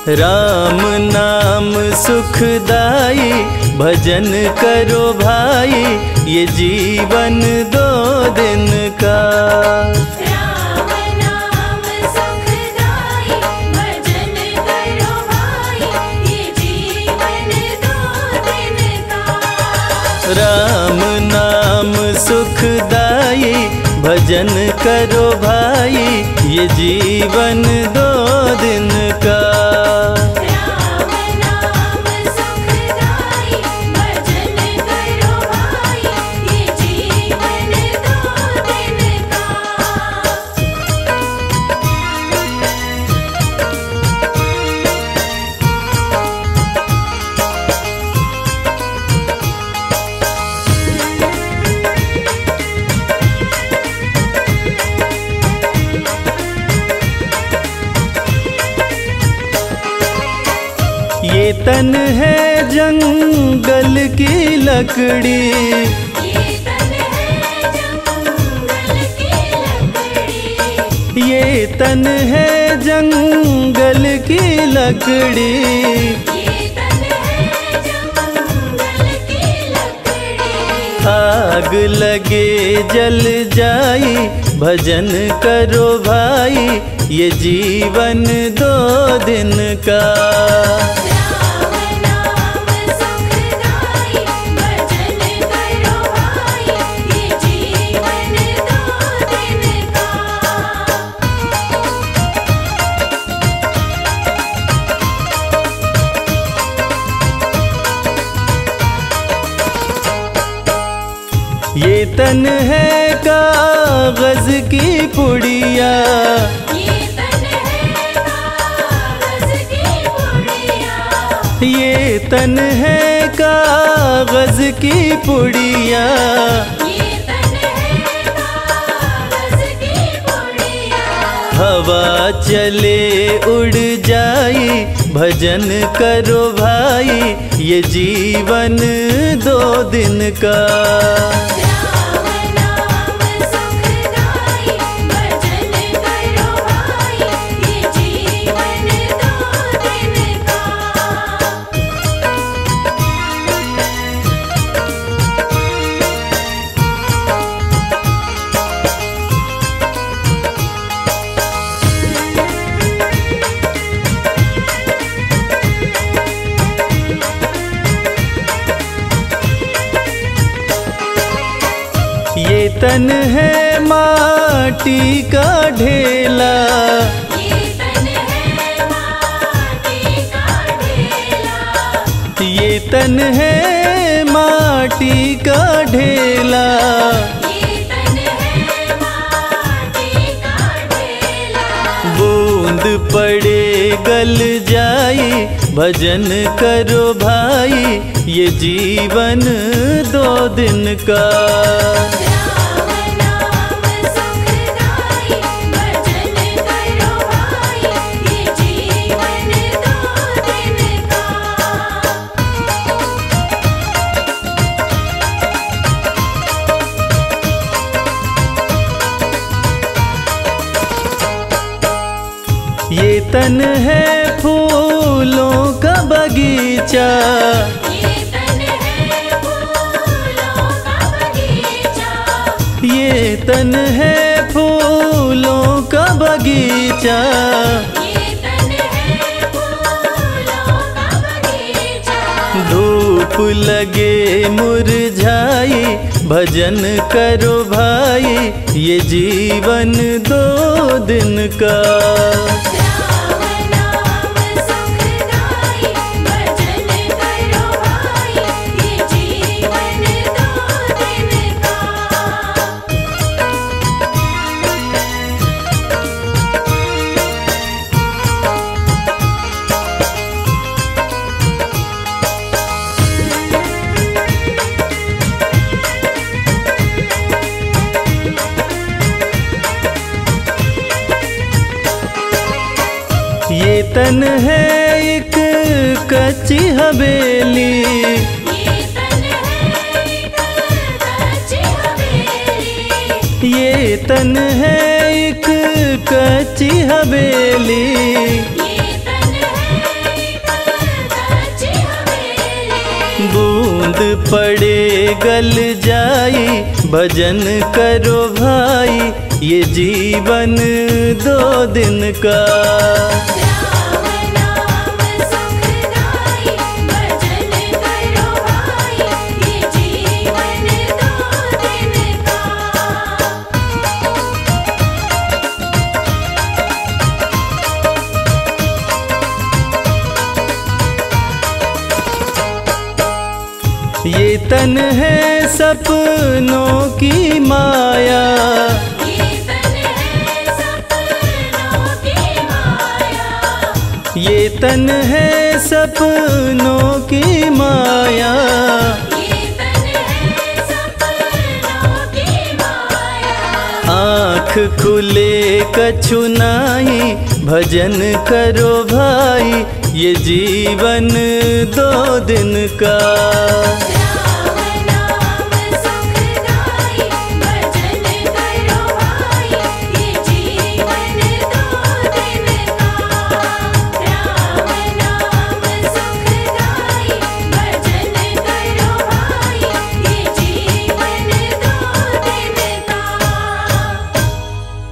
राम नाम सुखदाई, भजन करो भाई, ये जीवन 2 दिन का। राम नाम सुखदाई, भजन करो भाई, ये जीवन 2 दिन का। राम नाम सुखदाई, भजन करो भाई, ये जीवन 2 दिन का। राम नाम सुखदाई, भजन करो भाई, ये जीवन 2 दिन का। ये तन है जंगल की लकड़ी, ये तन है जंगल की लकड़ी। ये तन है जंगल की लकड़ी। ये तन है जंगल की लकड़ी। आग लगे जल जाई, भजन करो भाई, ये जीवन 2 दिन का। राम नाम सुखदाई, भजन करो भाई, ये जीवन 2 दिन का। ये तन है कागज की पुड़िया, ये तन है कागज की पुड़िया। ये तन है कागज की पुड़िया। ये तन है कागज की पुड़िया। हवा चले उड़ जाई, भजन करो भाई, ये जीवन 2 दिन का। राम नाम सुखदाई, भजन करो भाई, ये जीवन 2 दिन का। ये तन है माटी का ढेला, ये तन है माटी का ढेला। ये तन है माटी का ढेला। ये तन है माटी का ढेला। बूंद पड़े गल जाई, भजन करो भाई, ये जीवन 2 दिन का। राम नाम सुखदाई, भजन करो भाई, ये जीवन 2 दिन का। ये तन है फूलों का बगीचा, ये तन है फूलों का बगीचा। ये तन है फूलों का बगीचा। ये तन है फूलों का बगीचा। धूप लगे मुरझाई, भजन करो भाई, ये जीवन 2 दिन का। राम नाम सुखदाई, भजन करो भाई, ये जीवन 2 दिन का। ये तन है एक कच्ची हवेली, ये तन है एक कच्ची हवेली। ये तन है एक कच्ची हवेली। ये तन है बूंद पड़े गल जाई, भजन करो भाई ये जीवन 2 दिन का। राम नाम सुखदाई, भजन करो भाई ये जीवन 2 दिन का। ये तन है सपनों की माया, ये तन है सपनों की माया, ये तन है सपनों की माया। ये तन है सपनों की माया। आँख खुले कछु नाही, भजन करो भाई ये जीवन 2 दिन का।